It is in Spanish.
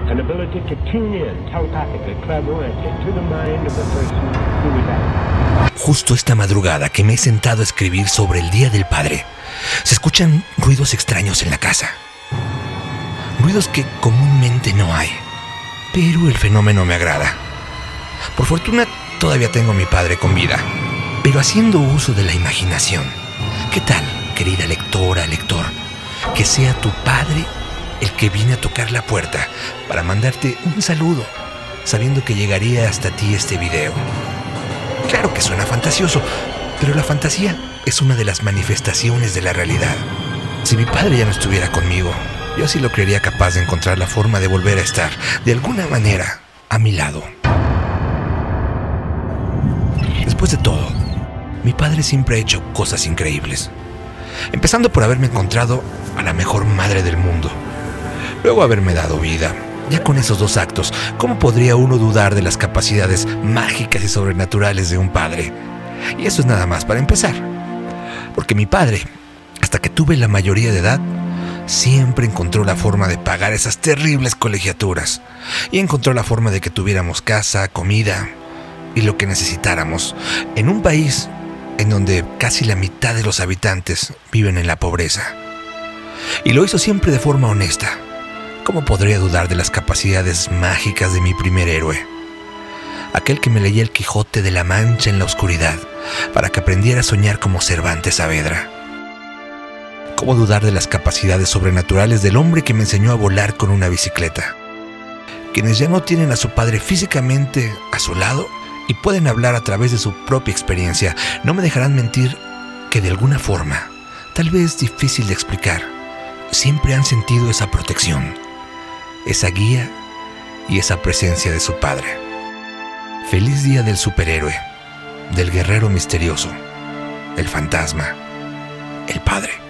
an ability to tune in telepathically, clairvoyantly, to the mind of the person who is acting. Justo esta madrugada que me he sentado a escribir sobre el Día del Padre, se escuchan ruidos extraños en la casa. Ruidos que comúnmente no hay, pero el fenómeno me agrada. Por fortuna todavía tengo a mi padre con vida, pero haciendo uso de la imaginación. ¿Qué tal, querida lectora, lector, que sea tu padre el que viene a tocar la puerta para mandarte un saludo, sabiendo que llegaría hasta ti este video? Claro que suena fantasioso, pero la fantasía es una de las manifestaciones de la realidad. Si mi padre ya no estuviera conmigo, yo sí lo creería capaz de encontrar la forma de volver a estar, de alguna manera, a mi lado. Después de todo, mi padre siempre ha hecho cosas increíbles. Empezando por haberme encontrado a la mejor madre del mundo. Luego haberme dado vida. Ya con esos dos actos, ¿cómo podría uno dudar de las capacidades mágicas y sobrenaturales de un padre? Y eso es nada más para empezar. Porque mi padre, hasta que tuve la mayoría de edad, siempre encontró la forma de pagar esas terribles colegiaturas. Y encontró la forma de que tuviéramos casa, comida y lo que necesitáramos, en un país en donde casi la mitad de los habitantes viven en la pobreza. Y lo hizo siempre de forma honesta. ¿Cómo podría dudar de las capacidades mágicas de mi primer héroe? Aquel que me leía el Quijote de la Mancha en la oscuridad para que aprendiera a soñar como Cervantes Saavedra. ¿Cómo dudar de las capacidades sobrenaturales del hombre que me enseñó a volar con una bicicleta? Quienes ya no tienen a su padre físicamente a su lado y pueden hablar a través de su propia experiencia, no me dejarán mentir que de alguna forma, tal vez difícil de explicar, siempre han sentido esa protección, esa guía y esa presencia de su padre. Feliz día del superhéroe, del guerrero misterioso, el fantasma, el padre.